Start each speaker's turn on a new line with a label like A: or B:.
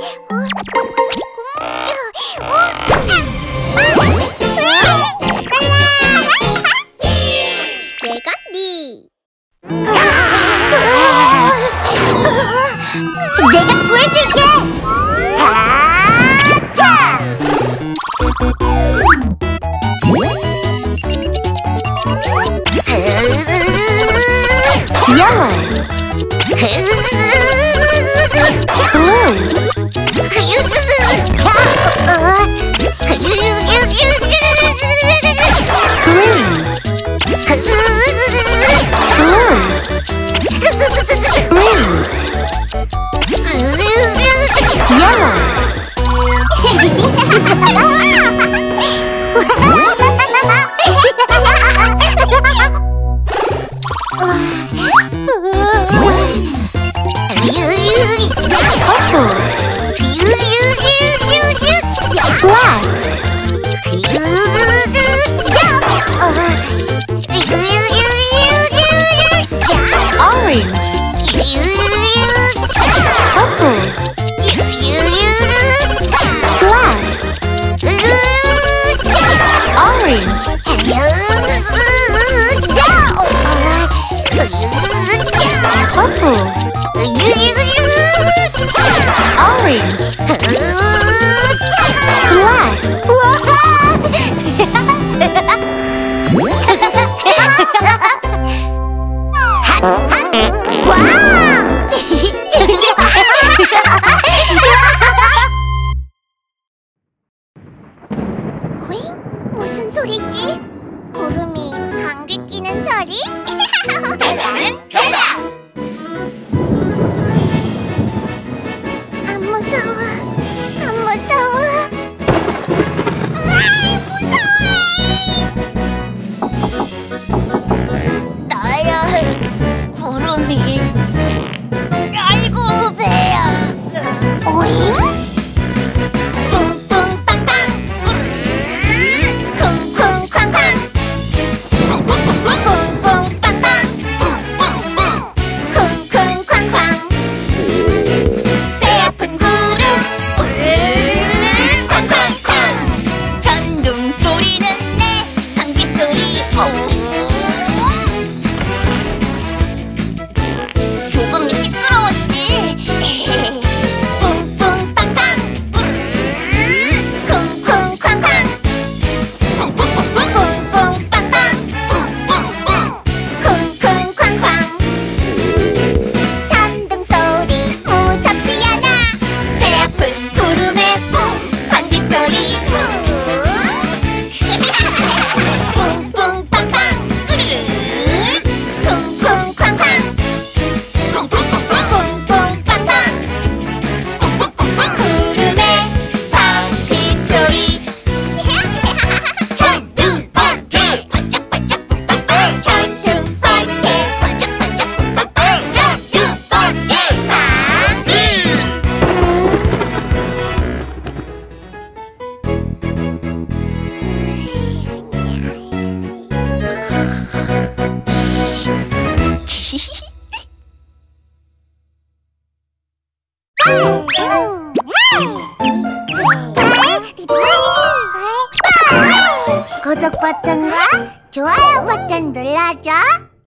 A: 내가 구해줄게!
B: Yellow, blue, green, blue, green, yellow. Purple, black, orange, purple, black, orange, purple, orange,
A: 호잉? 무슨 소리지? 구름이 방귀 뀌는 소리? 벨라는 벨라! 안 무서워, 안 무서워. 으아이, 무서워! 나야 해, 구름이. 아이고, 배야. 오잉? 조금 시끄러웠지? 뿡뿡빵빵 쿵쿵쾅쾅 뿡뿡빵빵 쿵쿵쾅쾅 천둥 소리 무섭지 않아 배 아픈 구름에 뿡 방귀 소리 뿡뿡빵빵 으르르 쿵쿵쾅쾅 구름에 방귀 소리 천둥번개 번쩍번쩍 뿡빵빵 천둥번개 번쩍번쩍 뿡빵빵 천둥번개 방귀 구독 버튼과 좋아요 버튼 눌러줘.